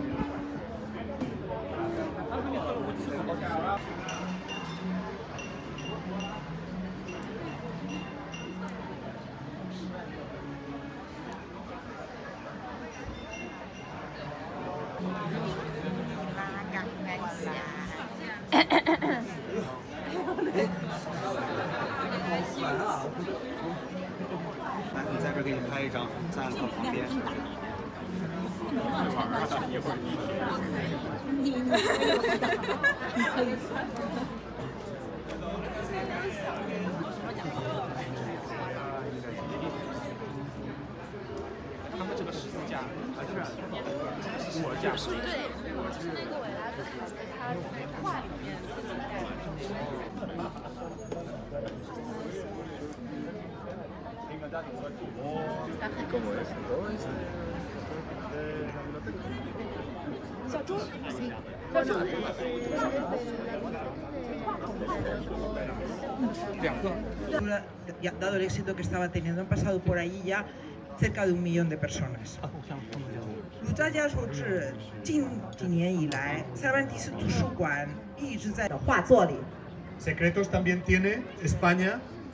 来，你在这儿给你拍一张，在我旁边。一会儿他们这个十字架还是我架，对，是那个维拉斯卡斯他在画里面自己带的。¿Cómo es? ¿Todo esto? ¿De la biblioteca? Dado el éxito que estaba teniendo, han pasado por allí ya cerca de 1 millón de personas. 儒家家说是近几年以来，塞万提斯图书馆一直在画作里。 Secretos también tiene España